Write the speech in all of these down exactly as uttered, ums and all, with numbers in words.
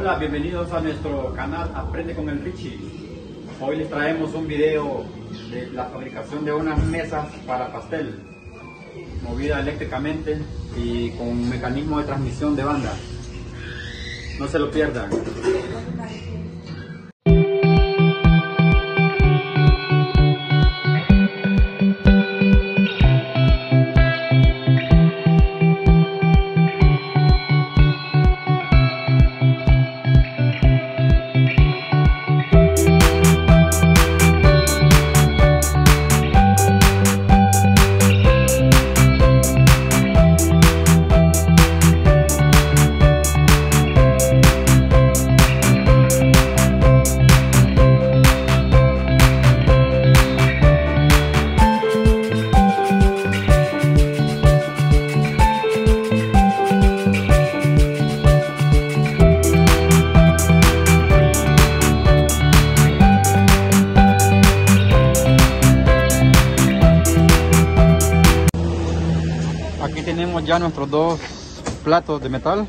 Hola, bienvenidos a nuestro canal Aprende con el Richie. Hoy les traemos un video de la fabricación de unas mesas para pastel, movida eléctricamente y con un mecanismo de transmisión de banda. No se lo pierdan. Aquí tenemos ya nuestros dos platos de metal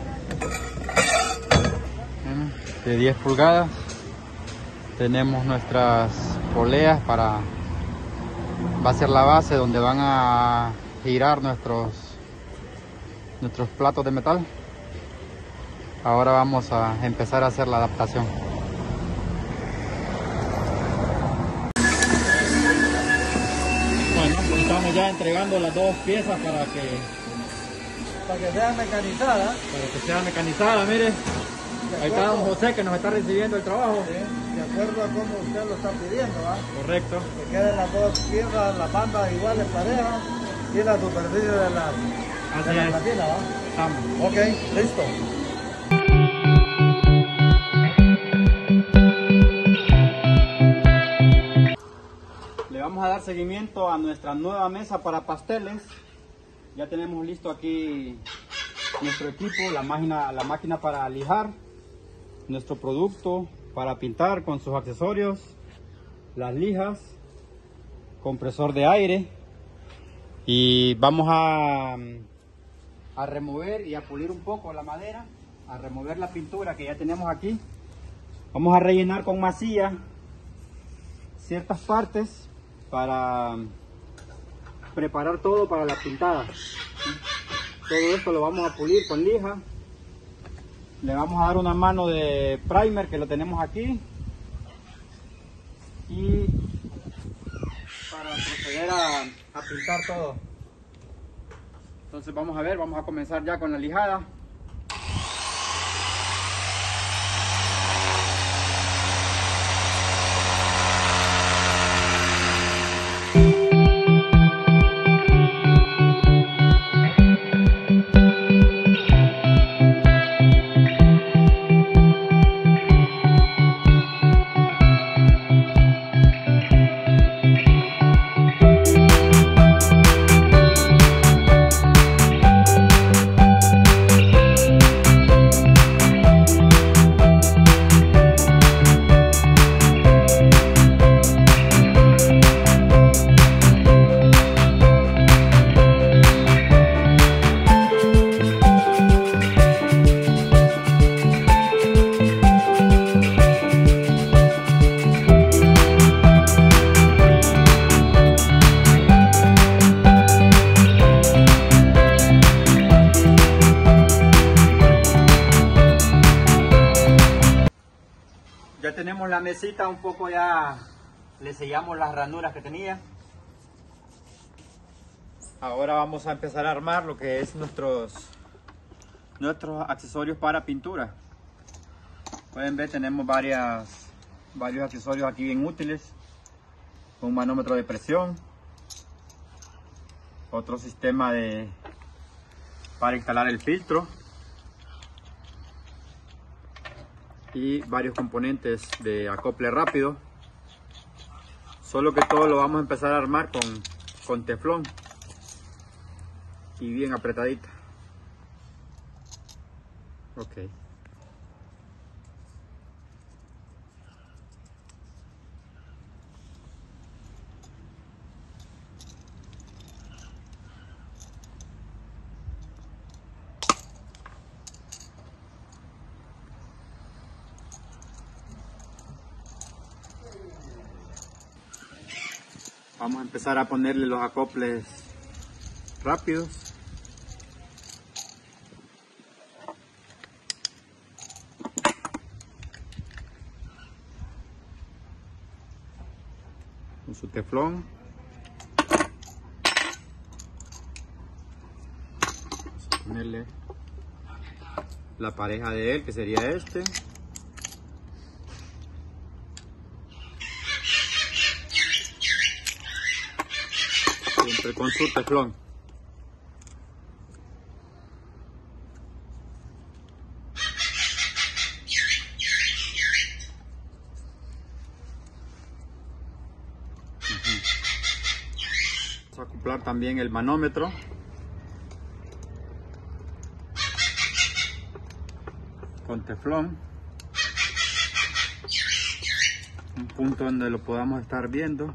de diez pulgadas. Tenemos nuestras poleas para, va a ser la base donde van a girar nuestros nuestros platos de metal. Ahora vamos a empezar a hacer la adaptación. Estamos ya entregando las dos piezas para que para que sea mecanizada. Para que sea mecanizada, mire. Ahí está don José que nos está recibiendo el trabajo. Sí, de acuerdo a cómo usted lo está pidiendo, ¿va? Correcto. Que queden las dos piezas, las bandas iguales, parejas y la superficie de la, Así de la es. platina, ¿va? Estamos. Ok, listo. Vamos a dar seguimiento a nuestra nueva mesa para pasteles. Ya tenemos listo aquí nuestro equipo, la máquina, la máquina para lijar, nuestro producto para pintar con sus accesorios, las lijas, compresor de aire, y vamos a, a remover y a pulir un poco la madera, a remover la pintura que ya tenemos aquí. Vamos a rellenar con masilla ciertas partes para preparar todo para la pintada. Todo esto lo vamos a pulir con lija. Le vamos a dar una mano de primer que lo tenemos aquí, y para proceder a, a pintar todo. Entonces vamos a ver, vamos a comenzar ya con la lijada. Ya tenemos la mesita un poco, ya le sellamos las ranuras que tenía. Ahora vamos a empezar a armar lo que es nuestros nuestros accesorios para pintura. Pueden ver, tenemos varias varios accesorios aquí bien útiles. Un manómetro de presión, otro sistema de para instalar el filtro, y varios componentes de acople rápido. Solo que todo lo vamos a empezar a armar con, con teflón y bien apretadita. Ok. Vamos a empezar a ponerle los acoples rápidos. Con su teflón. Vamos a ponerle la pareja de él, que sería este. Siempre con su teflón. Vamos a acoplar también el manómetro. Con teflón. Un punto donde lo podamos estar viendo.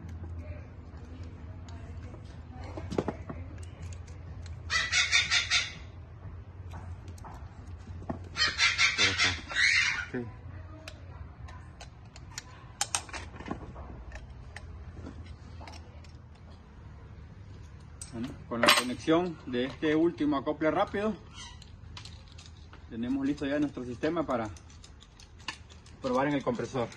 Por acá. Okay. Bueno, con la conexión de este último acople rápido, tenemos listo ya nuestro sistema para probar en el compresor.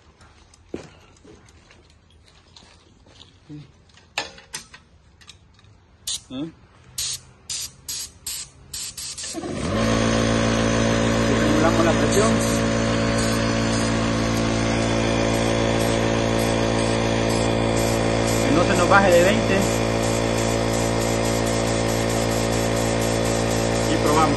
¿Eh? Regulamos la presión. Que no se nos baje de veinte. Y probamos.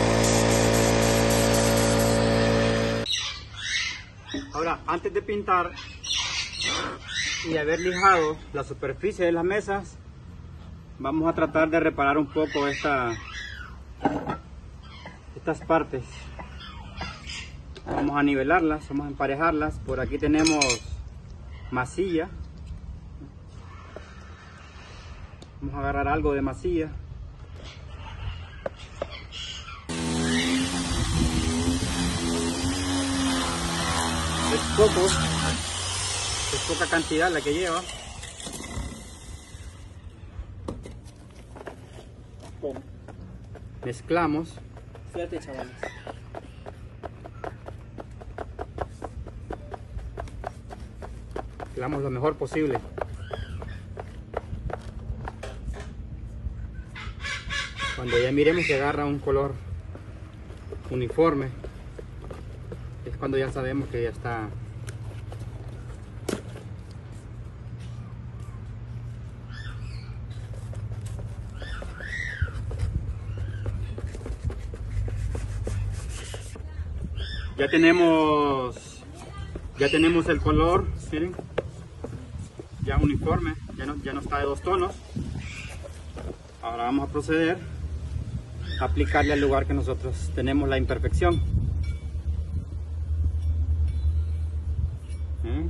Ahora, antes de pintar y de haber lijado la superficie de las mesas, vamos a tratar de reparar un poco esta, estas partes. Vamos a nivelarlas, vamos a emparejarlas. Por aquí tenemos masilla. Vamos a agarrar algo de masilla. Es poco, es poca cantidad la que lleva. Mezclamos. Fíjate, chavales. Mezclamos lo mejor posible. Cuando ya miremos que agarra un color uniforme, es cuando ya sabemos que ya está. Ya tenemos, ya tenemos el color, miren, ya uniforme, ya no, ya no está de dos tonos. Ahora vamos a proceder a aplicarle al lugar que nosotros tenemos la imperfección. ¿Eh?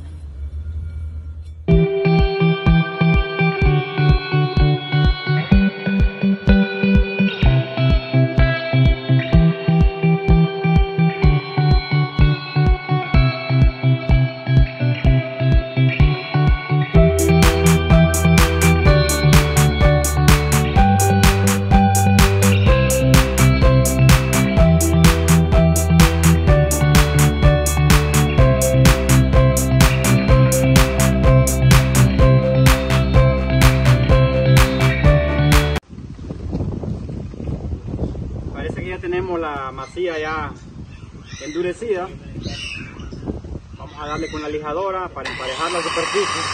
Tenemos la masilla ya endurecida. Vamos a darle con la lijadora para emparejar la superficie.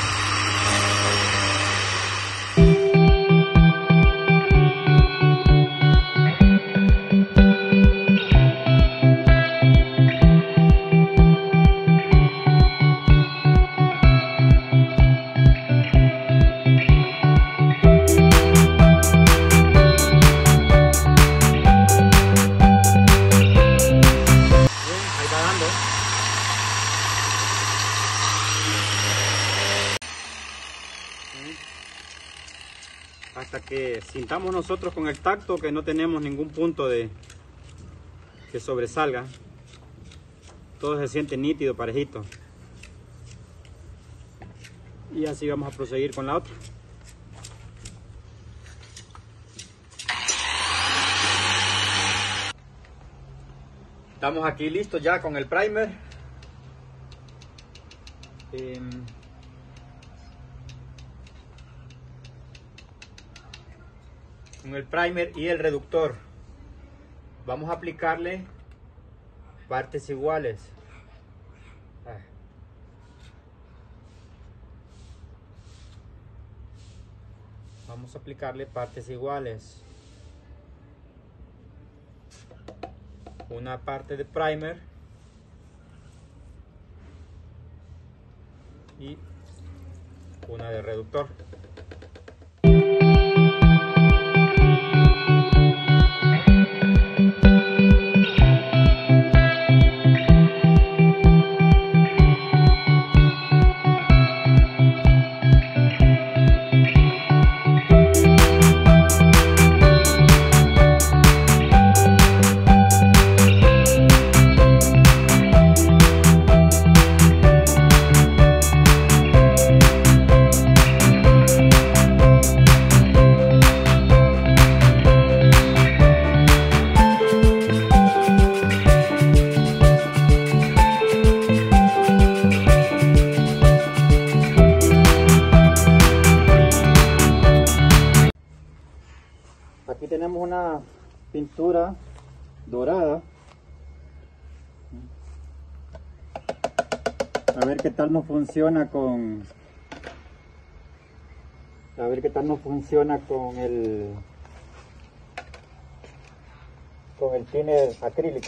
Hasta que sintamos nosotros con el tacto que no tenemos ningún punto de que sobresalga. Todo se siente nítido, parejito. Y así vamos a proseguir con la otra. Estamos aquí listos ya con el primer. Eh, con el primer y el reductor. Vamos a aplicarle partes iguales. Ah. Vamos a aplicarle partes iguales. Una parte de primer y una de reductor. Aquí tenemos una pintura dorada. A ver qué tal nos funciona con a ver qué tal nos funciona con el con el thinner acrílico.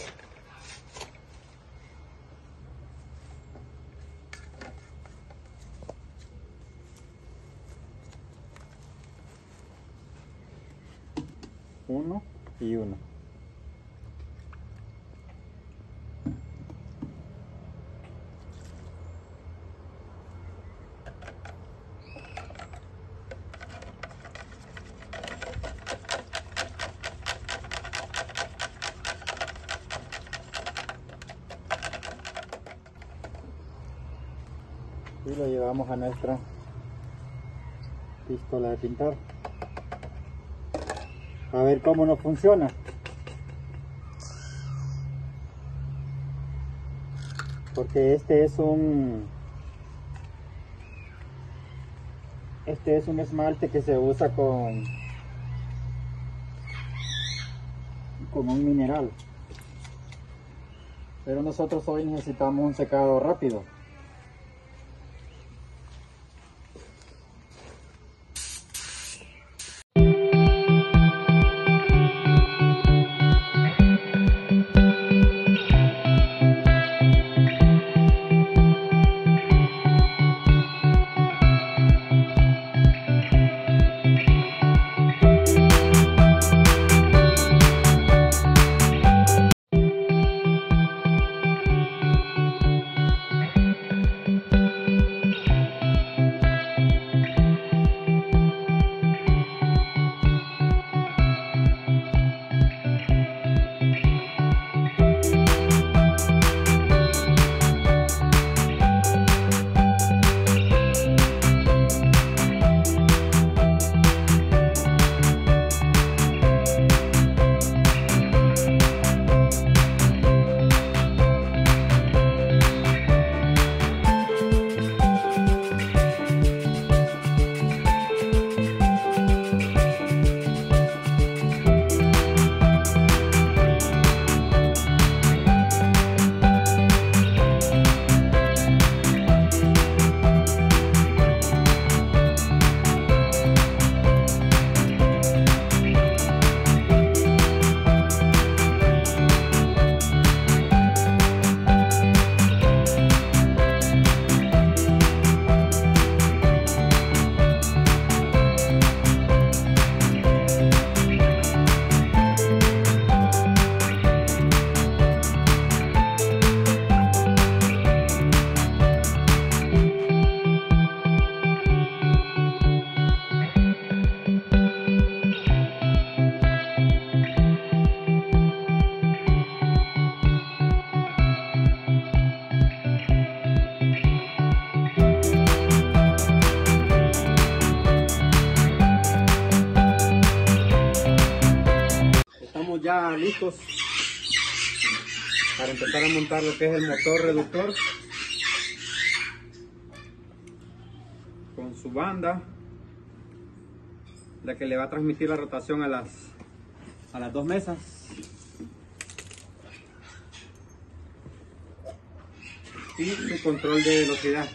Uno y uno. Y lo llevamos a nuestra pistola de pintar. A ver cómo nos funciona. Porque este es un este es un esmalte que se usa con con un mineral. Pero nosotros hoy necesitamos un secado rápido. ya listos para empezar a montar lo que es el motor reductor con su banda, la que le va a transmitir la rotación a las, a las dos mesas. Y su control de velocidad.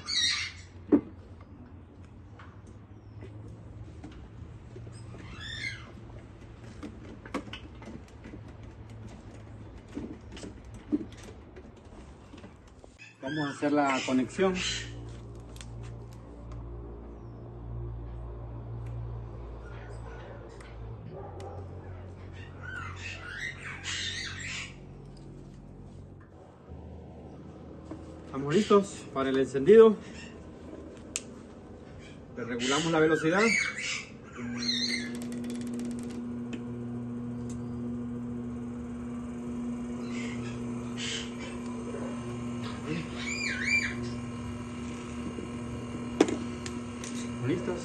Vamos a hacer la conexión. Estamos listos para el encendido. Le regulamos la velocidad. Listos.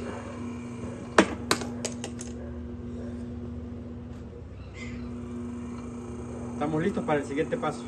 Estamos listos para el siguiente paso.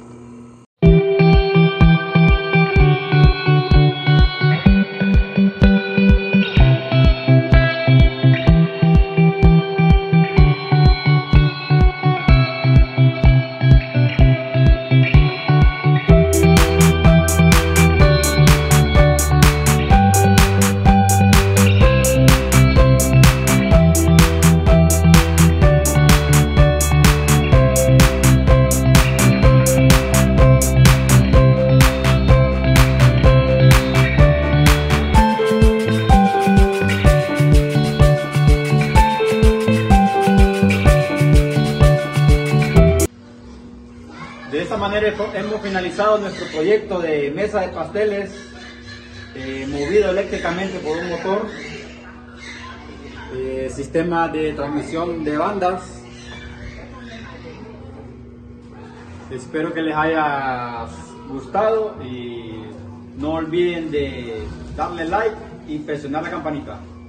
De esta manera hemos finalizado nuestro proyecto de mesa de pasteles eh, movido eléctricamente por un motor, eh, sistema de transmisión de bandas. Espero que les haya gustado y no olviden de darle like y presionar la campanita.